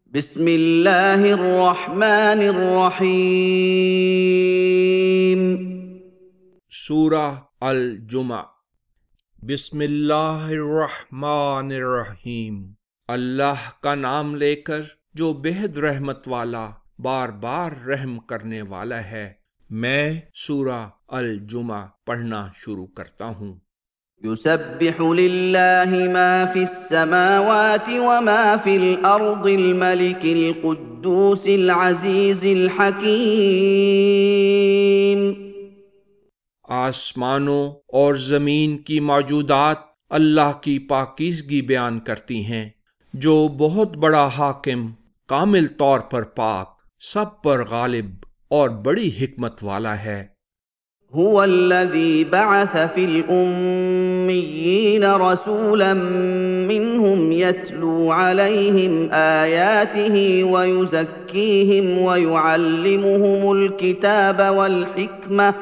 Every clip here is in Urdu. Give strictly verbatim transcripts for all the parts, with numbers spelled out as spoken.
بسم اللہ الرحمن الرحیم۔ سورہ الجمعہ۔ بسم اللہ الرحمن الرحیم، اللہ کا نام لے کر جو بہت رحمت والا بار بار رحم کرنے والا ہے۔ میں سورہ الجمعہ پڑھنا شروع کرتا ہوں۔ یسبح للہ ما فی السماوات وما فی الارض الملک القدوس العزیز الحکیم۔ آسمانوں اور زمین کی موجودات اللہ کی پاکیزگی بیان کرتی ہیں، جو بہت بڑا حاکم، کامل طور پر پاک، سب پر غالب اور بڑی حکمت والا ہے۔ هو الذي بعث في الأميين رسولا منهم يتلو عليهم آياته ويزكيهم ويعلمهم الكتاب والحكمة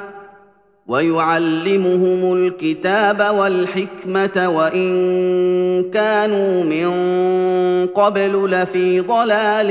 ويعلمهم الكتاب والحكمة وإن كانوا من قبل لفي ضلال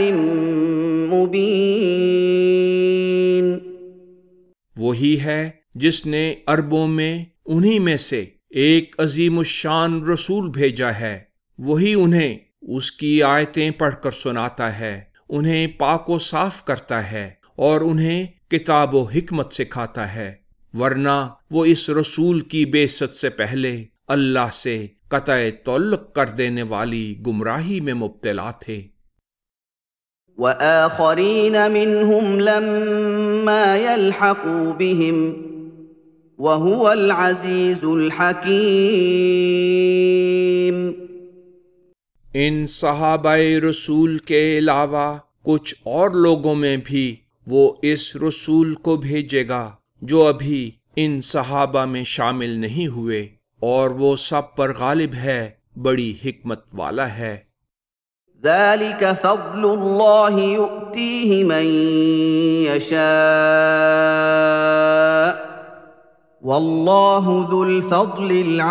مبين۔ وہی ہے جس نے عربوں میں انہی میں سے ایک عظیم الشان رسول بھیجا ہے، وہی انہیں اس کی آیتیں پڑھ کر سناتا ہے، انہیں پاک و صاف کرتا ہے اور انہیں کتاب و حکمت سکھاتا ہے، ورنہ وہ اس رسول کی بعثت سے پہلے اللہ سے قطع تعلق کر دینے والی گمراہی میں مبتلا تھے۔ وآخرین منہم لما یلحقوا بہم وہو العزیز الحکیم۔ ان صحابہ رسول کے علاوہ کچھ اور لوگوں میں بھی وہ اس رسول کو بھیجے گا جو ابھی ان صحابہ میں شامل نہیں ہوئے، اور وہ سب پر غالب ہے، بڑی حکمت والا ہے۔ ذلك فضل اللہ یؤتیہ من یشاء واللہ ذو الفضل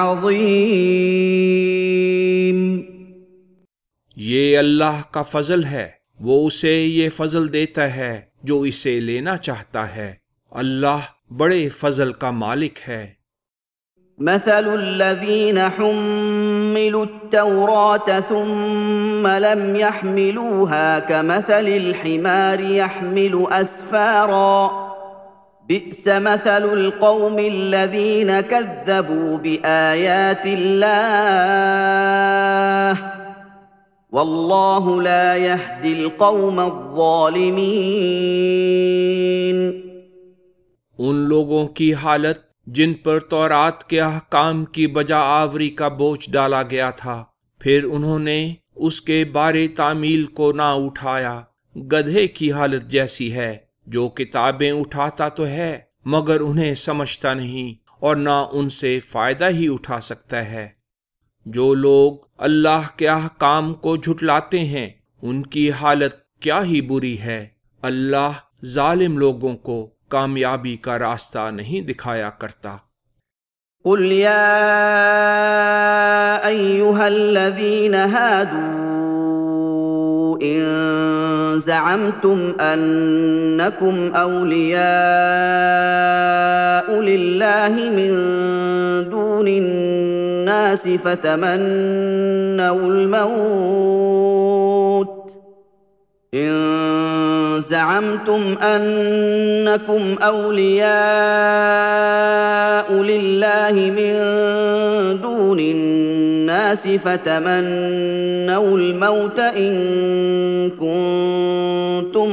العظیم۔ یہ اللہ کا فضل ہے، وہ اسے یہ فضل دیتا ہے جو اسے لینا چاہتا ہے، اللہ بڑے فضل کا مالک ہے۔ مثل الذين حملوا التوراة ثم لم يحملوها كمثل الحمار يحمل أسفارا بئس مثل القوم الذين كذبوا بآيات الله والله لا يهدي القوم الظالمين۔ ان لوگوں کی حالت جن پر تورات کے احکام کی بجا آوری کا بوجھ ڈالا گیا تھا، پھر انہوں نے اس کے بارے تعمیل کو نہ اٹھایا، گدھے کی حالت جیسی ہے جو کتابیں اٹھاتا تو ہے مگر انہیں سمجھتا نہیں اور نہ ان سے فائدہ ہی اٹھا سکتا ہے۔ جو لوگ اللہ کے احکام کو جھٹلاتے ہیں ان کی حالت کیا ہی بری ہے، اللہ ظالم لوگوں کو کامیابی کا راستہ نہیں دکھایا کرتا۔ قل یا ایھا الذین ہادوا ان زعمتم انکم اولیاء للہ من دون الناس فتمنوا الموت ان زعمتم انکم اولیاء للہ من دون الناس فتمنوا الموت ان کنتم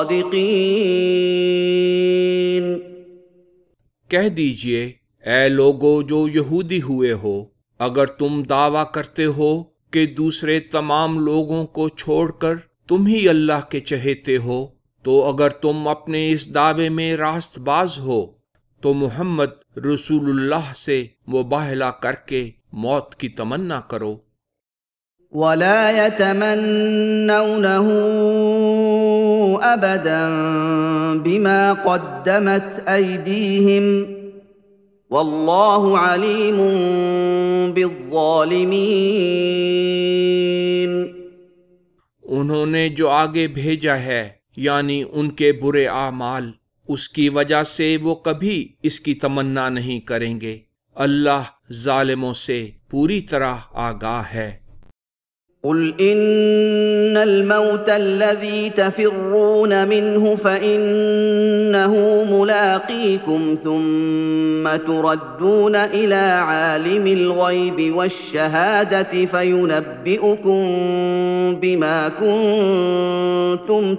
صادقین۔ کہہ دیجئے اے لوگو جو یہودی ہوئے ہو، اگر تم دعویٰ کرتے ہو کہ دوسرے تمام لوگوں کو چھوڑ کر تم ہی اللہ کے چہیتے ہو، تو اگر تم اپنے اس دعوے میں راست باز ہو تو محمد رسول اللہ سے مباہلہ کر کے موت کی تمنا کرو۔ وَلَا يَتَمَنَّوْنَهُ أَبَدًا بِمَا قَدَّمَتْ أَيْدِيهِمْ وَاللَّهُ عَلِيمٌ بِالظَّالِمِينَ۔ انہوں نے جو آگے بھیجا ہے یعنی ان کے برے اعمال، اس کی وجہ سے وہ کبھی اس کی تمنا نہیں کریں گے۔ اللہ ظالموں سے پوری طرح آگاہ ہے۔ قل ان الموت الذي تفرون منه فانه ملاقيكم ثم تردون الى عالم الغيب والشهاده فينبئكم بما كنتم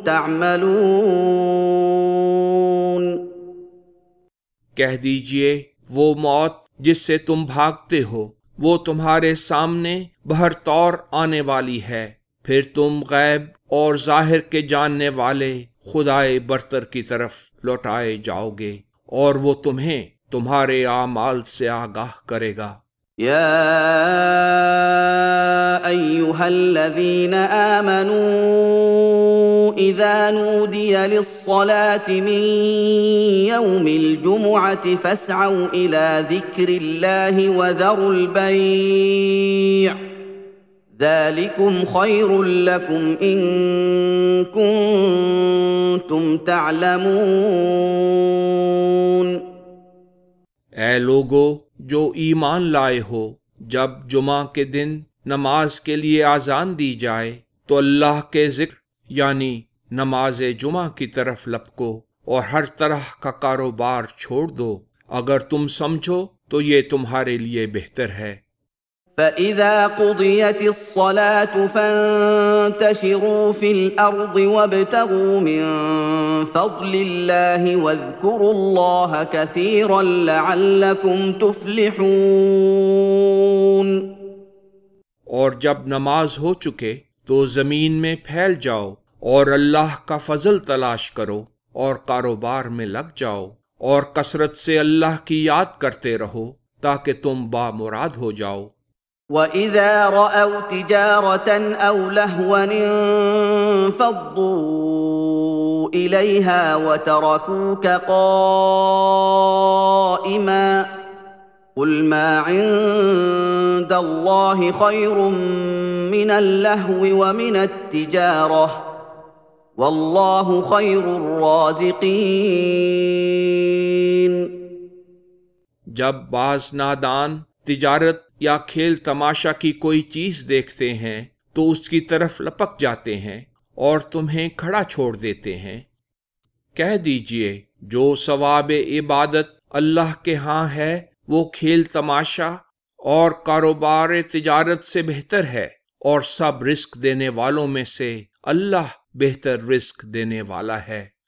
تعملون۔ کہہ دیجئے وہ موت جس سے تم بھاگتے ہو وہ تمہارے سامنے بہر طور آنے والی ہے، پھر تم غیب اور ظاہر کے جاننے والے خدائے برتر کی طرف لوٹائے جاؤ گے، اور وہ تمہیں تمہارے اعمال سے آگاہ کرے گا۔ یا ایھا الذین آمنوا اذا نودی للصلاة من یوم الجمعة فاسعوا الى ذکر اللہ وذروا البیع ذلکم خیر لکم ان کنتم تعلمون۔ اے لوگو جو ایمان لائے ہو، جب جمعہ کے دن نماز کے لیے اذان دی جائے تو اللہ کے ذکر یعنی نماز جمعہ کی طرف لپکو اور ہر طرح کا کاروبار چھوڑ دو، اگر تم سمجھو تو یہ تمہارے لیے بہتر ہے۔ فَإِذَا قُضِيَتِ الصَّلَاةُ فَانتَشِرُوا فِي الْأَرْضِ وَابْتَغُوا مِن فَضْلِ اللَّهِ وَاذْكُرُوا اللَّهَ كَثِيرًا لَعَلَّكُمْ تُفْلِحُونَ۔ اور جب نماز ہو چکے تو زمین میں پھیل جاؤ اور اللہ کا فضل تلاش کرو اور کاروبار میں لگ جاؤ اور کثرت سے اللہ کی یاد کرتے رہو تاکہ تم بامراد ہو جاؤ۔ وَإِذَا رَأَوْا تِجَارَةً أَوْ لَهْوًا انفَضُّوا إِلَيْهَا وَتَرَكُوكَ قَائِمًا قُلْ مَا عِندَ اللَّهِ خَيْرٌ مِّنَ اللَّهْوِ وَمِنَ التِّجَارَةِ وَاللَّهُ خَيْرُ الرَّازِقِينَ۔ جب بعض نادان تجارت یا کھیل تماشا کی کوئی چیز دیکھتے ہیں تو اس کی طرف لپک جاتے ہیں اور تمہیں کھڑا چھوڑ دیتے ہیں۔ کہہ دیجئے جو ثواب عبادت اللہ کے ہاں ہے وہ کھیل تماشا اور کاروبار تجارت سے بہتر ہے، اور سب رزق دینے والوں میں سے اللہ بہتر رزق دینے والا ہے۔